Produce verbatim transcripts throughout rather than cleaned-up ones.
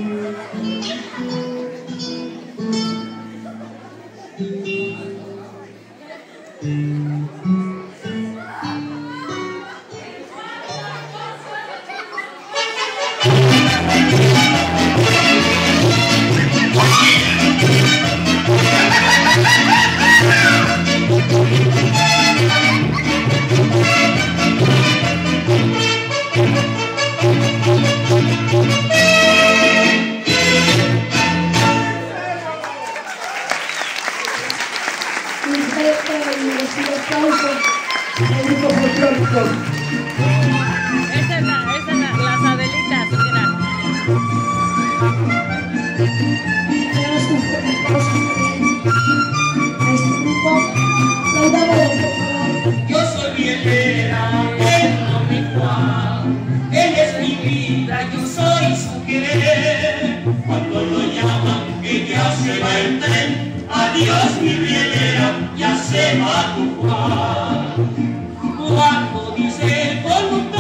Esa es la, esa es la, las Adelitas, mira. Yo soy bienera, tengo mi Juan, él es mi vida, yo soy su querer. Cuando lo llaman que ya se va el tren, adiós mi bienera, ya se va tu Juan. Cuando dice el conductor,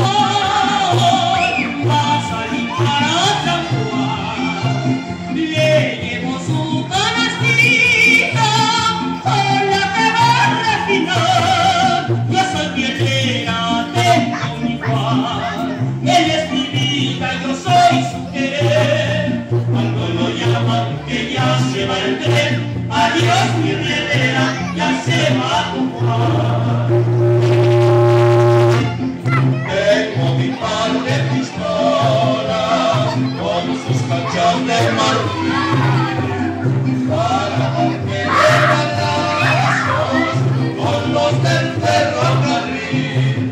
va a salir para San Juan, le llevo su canastita con la que va a refinar. Yo soy bienera, tengo mi Juan, él es mi vida, yo soy su querer. Cuando lo llaman que ya se va el tren, adiós mi bienera, ya se va tu Juan. Tengo mi par de pistolas con sus cachas de marfil para romper balazos con los del ferrocarril.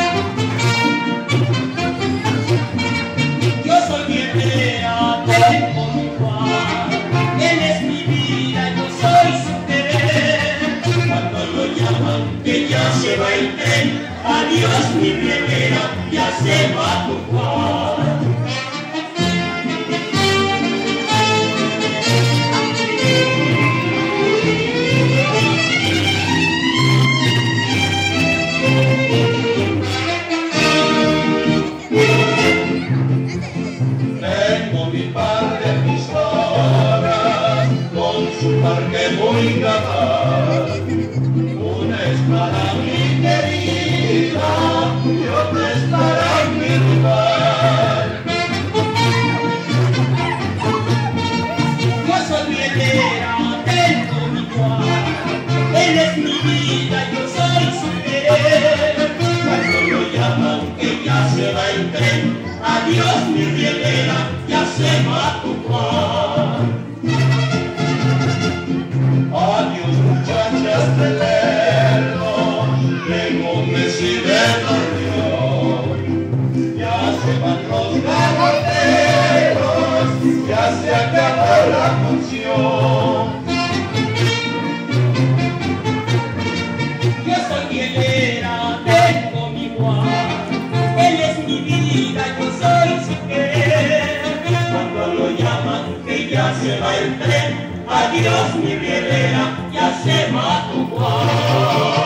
Yo soy guerrera, tengo mi Juan, él es mi vida, yo soy su querer. Cuando lo llaman que ya se va el tren, adiós mi bienera, ya se va tu Juan. Tengo mi par de pistolas con su parque muy capaz. Una es para mi querida y otra es para mi rival. Yo soy bienera, tengo mi Juan, él es mi vida, yo soy su querer. Cuando lo llaman que ya se va el tren, adiós mi bienera, ya se va tu Juan. Adiós muchachas de Lerdo, de Gómez y de Torreón. Ya se van los garroteros, ya se acabó la función. Yo soy bienera, tengo mi Juan, él es mi vida, yo soy su querer. Cuando lo llaman que ya se va el tren, adiós mi bienera, ya se va tu Juan.